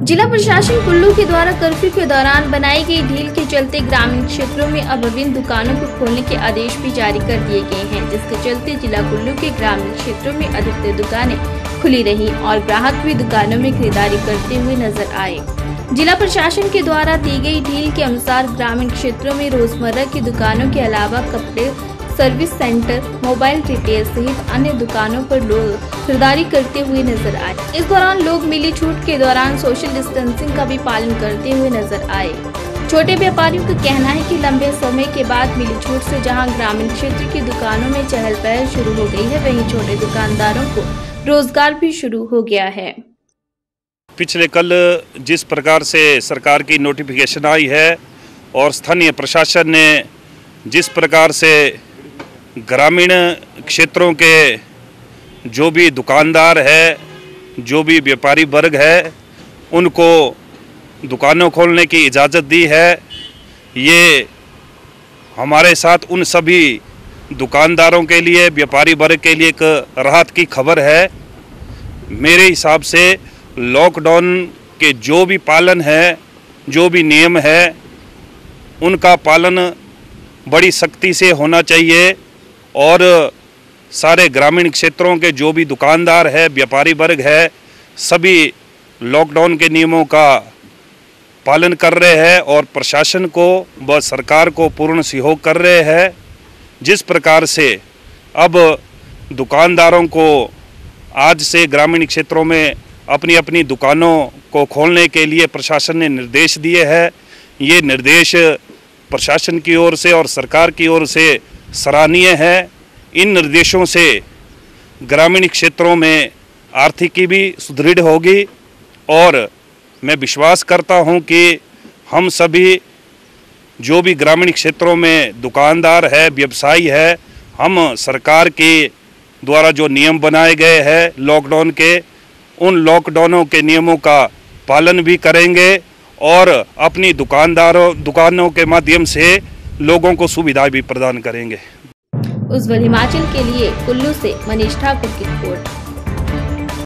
जिला प्रशासन कुल्लू के द्वारा कर्फ्यू के दौरान बनाई गई ढील के चलते ग्रामीण क्षेत्रों में अब विभिन्न दुकानों को खोलने के आदेश भी जारी कर दिए गए हैं, जिसके चलते जिला कुल्लू के ग्रामीण क्षेत्रों में अधिकतर दुकानें खुली रहीं और ग्राहक भी दुकानों में खरीदारी करते हुए नजर आए। जिला प्रशासन के द्वारा दी गई ढील के अनुसार ग्रामीण क्षेत्रों में रोजमर्रा की दुकानों के अलावा कपड़े, सर्विस सेंटर, मोबाइल रिटेल सहित अन्य दुकानों पर लोग खरीदारी करते हुए नजर आए। इस दौरान लोग मिली छूट के दौरान सोशल डिस्टेंसिंग का भी पालन करते हुए नजर आए। छोटे व्यापारियों का कहना है कि लंबे समय के बाद मिली छूट से जहां ग्रामीण क्षेत्र की दुकानों में चहल पहल शुरू हो गई है, वहीं छोटे दुकानदारों को रोजगार भी शुरू हो गया है। पिछले कल जिस प्रकार से सरकार की नोटिफिकेशन आई है और स्थानीय प्रशासन ने जिस प्रकार से ग्रामीण क्षेत्रों के जो भी दुकानदार है, जो भी व्यापारी वर्ग है, उनको दुकानों खोलने की इजाज़त दी है, ये हमारे साथ उन सभी दुकानदारों के लिए, व्यापारी वर्ग के लिए एक राहत की खबर है। मेरे हिसाब से लॉकडाउन के जो भी पालन है, जो भी नियम है, उनका पालन बड़ी सख्ती से होना चाहिए और सारे ग्रामीण क्षेत्रों के जो भी दुकानदार है, व्यापारी वर्ग है, सभी लॉकडाउन के नियमों का पालन कर रहे हैं और प्रशासन को व सरकार को पूर्ण सहयोग कर रहे हैं। जिस प्रकार से अब दुकानदारों को आज से ग्रामीण क्षेत्रों में अपनी अपनी दुकानों को खोलने के लिए प्रशासन ने निर्देश दिए हैं, ये निर्देश प्रशासन की ओर से और सरकार की ओर से सराहनीय है। इन निर्देशों से ग्रामीण क्षेत्रों में आर्थिकी भी सुदृढ़ होगी और मैं विश्वास करता हूं कि हम सभी जो भी ग्रामीण क्षेत्रों में दुकानदार है, व्यवसायी है, हम सरकार के द्वारा जो नियम बनाए गए हैं लॉकडाउन के, उन लॉकडाउनों के नियमों का पालन भी करेंगे और अपनी दुकानों के माध्यम से लोगों को सुविधा भी प्रदान करेंगे। उज्ज्वल हिमाचल के लिए कुल्लू से मनीष ठाकुर की रिपोर्ट।